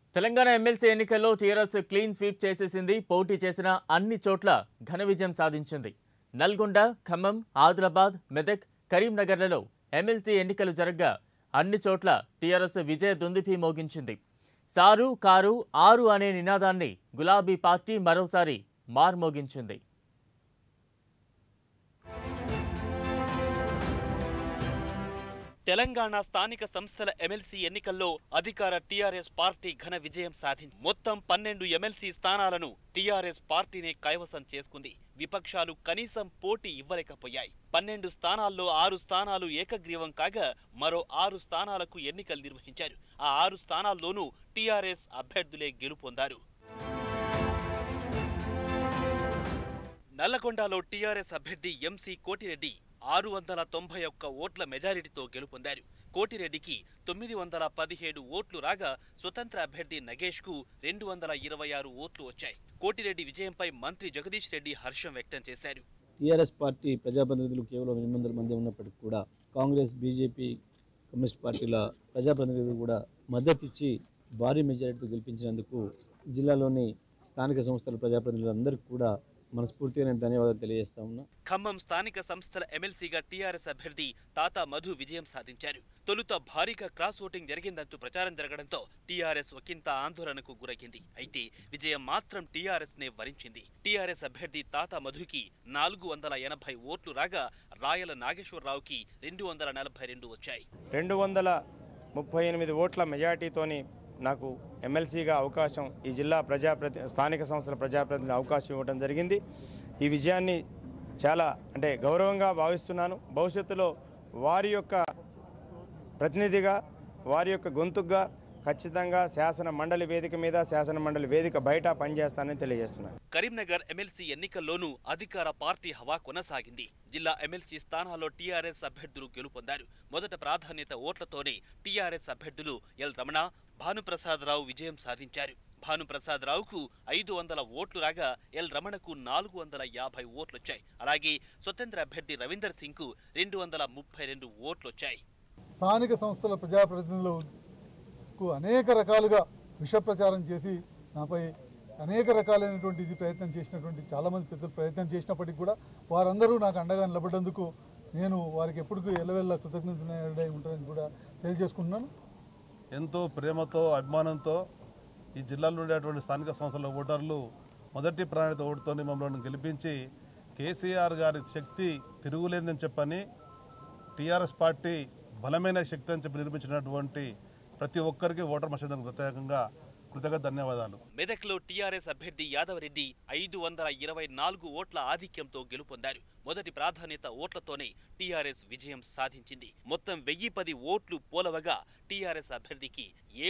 Telangana MLC ఎన్నికల్లో TRS clean sweep చేసేసింది. పోటీ చేసిన అన్ని చోట్ల ఘన విజయం సాధించింది. నల్గొండ, ఖమ్మం, ఆదిలాబాద్, మెదక్, కరీంనగర్లలో ఎమ్మెల్సీ ఎన్నికలు జరగ్గా అన్ని చోట్ల టీఆర్ఎస్ విజయ దుందుభి మోగించింది. సారు కారు ఆరు అనే నినాదాన్ని గులాబీ పార్టీ మరోసారి మార్మోగించింది. తెలంగాణ స్థానిక సంస్థల ఎమ్మెల్సీ ఎన్నికల్లో అధికార టీఆర్ఎస్ పార్టీ ఘన విజయం సాధించి మొత్తం 12 ఎమ్మెల్సీ స్థానాలను టీఆర్ఎస్ పార్టీనే కైవసం చేసుకుంది. విపక్షాలు కనీసం పోటీ ఇవ్వలేకపోయాయి. 12 స్థానాల్లో 6 స్థానాలు ఏకగ్రీవం కాగా మరో 6 స్థానాలకు ఎన్నికలు నిర్వహించారు. ఆ 6 స్థానాల్లోనూ టీఆర్ఎస్ అభ్యర్థులే గెలుపొందారు. నల్లగొండలో టీఆర్ఎస్ అభ్యర్థి ఎంసీ కోటిరెడ్డి 691 ఓట్ల మెజారిటీతో గెలుపొందారు. కోటిరెడ్డికి 917 ఓట్లు రాగా స్వతంత్ర అభ్యర్థి నగేష్ కు 226 ఓట్లు వచ్చాయి. కోటిరెడ్డి విజయంపై మంత్రి జగదీష్ రెడ్డి హర్షం వ్యక్తం చేశారు. టీఆర్ఎస్ పార్టీ ప్రజాప్రతినిధులు కేవలం 800 మంది ఉన్నప్పటికీ కూడా కాంగ్రెస్, బీజేపీ, కమ్యూనిస్ట్ పార్టీల ప్రజాప్రతినిధులు కూడా మద్దతు ఇచ్చి భారీ మెజారిటీతో గెలిపించినందుకు జిల్లాలోని స్థానిక సంస్థల ప్రజాప్రతినిధులందరికీ కూడా మనస్ఫూర్తిగా నేను ధన్యవాదాలు తెలియజేస్తా ఉన్నా. ఖమ్మం స్థానిక సంస్థల ఎమ్మెల్సీగా టీఆర్ఎస్ అభ్యర్థి తాతా మధు విజయం సాధించారు. తొలుత భారీగా క్రాస్ ఓటింగ్ జరిగిందంటూ ప్రచారం జరగడంతో టీఆర్ఎస్ ఒకంత ఆందోళనకు గురయ్యింది. అయితే విజయం మాత్రం టీఆర్ఎస్ నే వరించింది. టీఆర్ఎస్ అభ్యర్థి తాతా మధుకి 480 ఓట్లు రాగా రాయల నాగేశ్వరరావుకి 242 వచ్చాయి. 238 ఓట్ల మెజార్టీతోని నాకు ఎమ్మెల్సీగా అవకాశం, ఈ జిల్లా స్థానిక సంస్థల ప్రజాప్రతినిధులు అవకాశం ఇవ్వడం జరిగింది. ఈ విజయాన్ని చాలా గౌరవంగా భావిస్తున్నాను. భవిష్యత్తులో వారి యొక్క ప్రతినిధిగా, వారి యొక్క గొంతుగా ఖచ్చితంగా శాసన మండలి వేదిక మీద, శాసన మండలి వేదిక బయట పనిచేస్తానని తెలియజేస్తున్నాను. కరీంనగర్ ఎమ్మెల్సీ ఎన్నికల్లోనూ అధికార పార్టీ హవా కొనసాగింది. జిల్లా ఎమ్మెల్సీ స్థానాల్లో టీఆర్ఎస్ అభ్యర్థులు గెలుపొందారు. మొదట ప్రాధాన్యత ఓట్లతోనే టీఆర్ఎస్ అభ్యర్థులు ఎల్ రమణ, భానుప్రసాదరావు విజయం సాధించారు. భానుప్రసాదరావుకు 500 ఓట్లు రాగా ఎల్ రమణకు 450 ఓట్లొచ్చాయి. అలాగే స్వతంత్ర అభ్యర్థి రవీందర్ సింగ్ కు 232 ఓట్లొచ్చాయి. స్థానిక సంస్థల ప్రజాప్రతినిధులకు అనేక రకాలుగా విష ప్రచారం చేసి నాపై అనేక రకాలైనటువంటి ప్రయత్నం చేసినటువంటి చాలామంది పెద్దలు ప్రయత్నం చేసినప్పటికీ కూడా వారందరూ నాకు అండగా నిలబడ్డందుకు నేను వారికి ఎప్పటికీ ఎల్లవెల్ల కృతజ్ఞతగా ఉంటానని కూడా తెలియజేసుకుంటున్నాను. ఎంతో ప్రేమతో, అభిమానంతో ఈ జిల్లాలో ఉండేటువంటి స్థానిక సంస్థల ఓటర్లు మొదటి ప్రాధాన్యత ఓటుతోని మమ్మల్ని గెలిపించి కేసీఆర్ గారి శక్తి తిరుగులేదని చెప్పని, టీఆర్ఎస్ పార్టీ బలమైన శక్తి అని చెప్పి నిర్మించినటువంటి ప్రతి ఒక్కరికి ఓటర్ మసీదుకు ప్రత్యేకంగా కృతజ్ఞత ధన్యవాదాలు. మెదక్లో టీఆర్ఎస్ అభ్యర్థి యాదవరెడ్డి 524 ఓట్ల ఆధిక్యంతో గెలుపొందారు. మొదటి ప్రాధాన్యత ఓట్లతోనే టీఆర్ఎస్ విజయం సాధించింది. మొత్తం 1010 ఓట్లు పోలవగా టీఆర్ఎస్ అభ్యర్థికి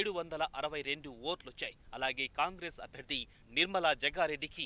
762 ఓట్లొచ్చాయి. అలాగే కాంగ్రెస్ అభ్యర్థి నిర్మలా జగ్గారెడ్డికి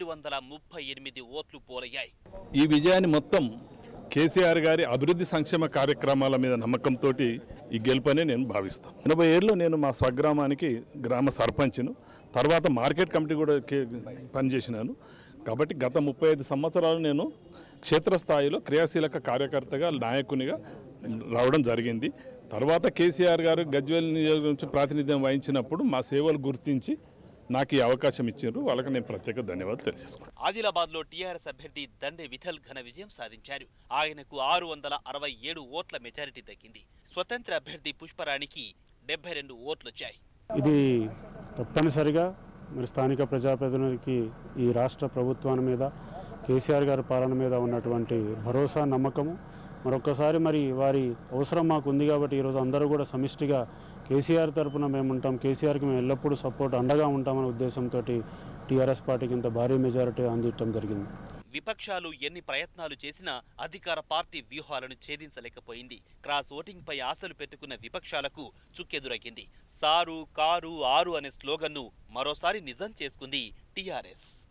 238 ఓట్లు పోలయ్యాయి. ఈ విజయాన్ని మొత్తం కేసీఆర్ గారి అభివృద్ధి సంక్షేమ కార్యక్రమాల మీద నమ్మకంతో ఈ గెలుపని నేను భావిస్తాను. 80 ఏళ్ళలో నేను మా స్వగ్రామానికి గ్రామ సర్పంచ్ను, తర్వాత మార్కెట్ కమిటీ కూడా పనిచేసినాను. కాబట్టి గత 35 సంవత్సరాలు నేను క్షేత్రస్థాయిలో క్రియాశీలక కార్యకర్తగా, నాయకునిగా రావడం జరిగింది. తర్వాత కేసీఆర్ గారు గజ్వేల్ నియోజకవర్గం నుంచి ప్రాతినిధ్యం వహించినప్పుడు మా సేవలు గుర్తించి నాకు ఈ అవకాశం ఇచ్చారు. వాళ్ళకి నేను ప్రత్యేక ధన్యవాదాలు తెలియజేసుకున్నాను. ఆదిలాబాద్ లో టీఆర్ఎస్ అభ్యర్థి దండే విఠల్ ఘన విజయం సాధించారు. ఆయనకు 667 ఓట్ల మెజారిటీ దక్కింది. స్వతంత్ర అభ్యర్థి పుష్పరాణికి 72 ఓట్లొచ్చాయి. ఇది తప్పనిసరిగా మరి స్థానిక ప్రజాప్రతినిధులకి ఈ రాష్ట్ర ప్రభుత్వాన్ని మీద, కేసీఆర్ గారి పాలన మీద ఉన్నటువంటి భరోసా, నమ్మకము మరొకసారి మరి వారి అవసరం మాకు ఉంది. కాబట్టి ఈరోజు అందరూ కూడా సమిష్టిగా కేసీఆర్ తరఫున మేము ఉంటాం, కేసీఆర్కి మేము ఎల్లప్పుడూ సపోర్ట్ అండగా ఉంటామనే ఉద్దేశంతో టీఆర్ఎస్ పార్టీకి ఇంత భారీ మెజారిటీ అందించడం జరిగింది. విపక్షాలు ఎన్ని ప్రయత్నాలు చేసినా అధికార పార్టీ వ్యూహాలను ఛేదించలేకపోయింది. క్రాస్ ఓటింగ్ పై ఆశలు పెట్టుకున్న విపక్షాలకు చుక్కెదురగింది. సారు కారు ఆరు అనే స్లోగన్ను మరోసారి నిజం చేసుకుంది టీఆర్ఎస్.